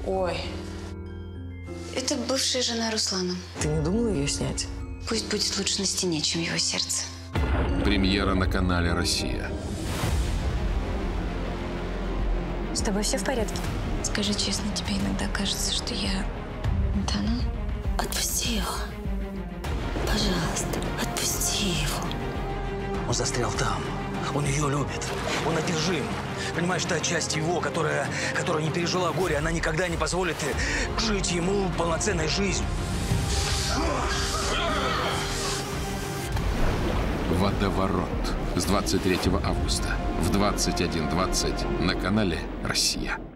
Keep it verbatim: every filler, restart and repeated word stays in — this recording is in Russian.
Ой. Это бывшая жена Руслана. Ты не думала ее снять? Пусть будет лучше на стене, чем в его сердце. Премьера на канале «Россия». С тобой все в порядке? Скажи честно, тебе иногда кажется, что я тону? Отпусти его. Пожалуйста, отпусти его. Он застрял там. Он ее любит. Он одержим. Понимаешь, та часть его, которая, которая не пережила горе, она никогда не позволит жить ему полноценной жизнью. «Водоворот» с двадцать третьего августа в двадцать один двадцать на канале «Россия».